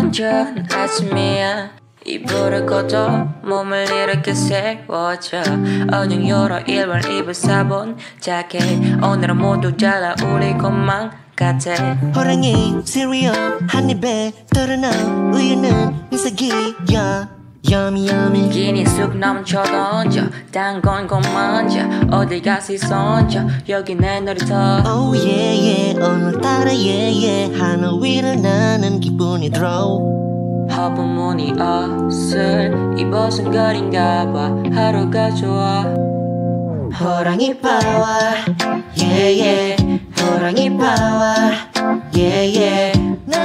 전 아침이야 이불을 걷어 몸을 이렇게 세워져 어녕 열어 1번 2번 4번 자켓 오늘은 모두 잘라 우리 것만 같아 호랑이 시리얼 한 입에 털어넣어 우유는 잎사귀야 Yummy yummy 기니 쑥 넘쳐 던져 단 건 먼저 어딜 가시 손져 여기 내 놀이터 Oh yeah yeah 오늘따라 yeah yeah 하늘 위를 나는 기분이 들어 허브무늬 옷을 입어선 거린가봐 하루가 좋아 호랑이 파워 yeah yeah 호랑이 파워 yeah yeah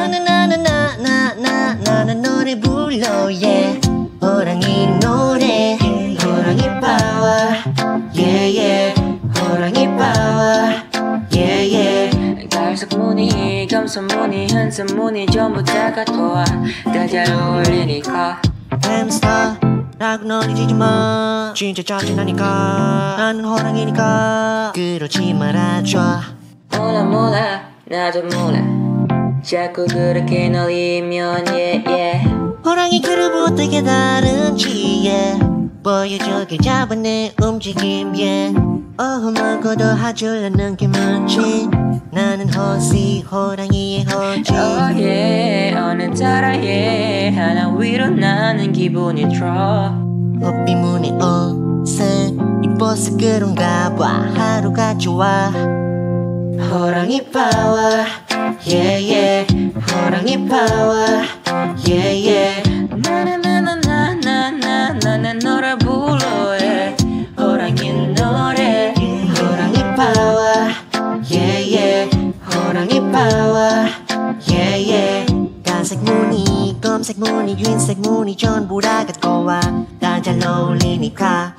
나는 노래 불러 yeah 호랑이 노래 호랑이 파워 yeah yeah 호랑이 파워 yeah yeah 갈색무늬 감성무늬 한산무늬 전부 다 같아 다 잘 어울리니까 햄스터라고 놀리지마 진짜 짜증나니까 나는 호랑이니까 그러지 말아줘 몰라 나도 몰라 자꾸 그렇게 놀리면 yeah 호랑이 그룹 어떻게 다른지 yeah 보여줘 길 잡은 내 움직임 yeah 어흥을 거둬하주려는 게 뭔지 나는 호시 호랑이의 호지 Oh yeah 오늘따라 yeah 하나 위로 나는 기분이 들어 헛비문의 옷을 입어서 그런가 봐 하루가 좋아 호랑이 파워 yeah yeah 호랑이 파워 yeah yeah 나는 노래 불러 yeah 호랑이 노래 호랑이 파워 yeah yeah 호랑이 파워 yeah yeah 갈색 무늬 검색 무늬 흰색 무늬 전부 다 갖고 와 다 잘 어울리니까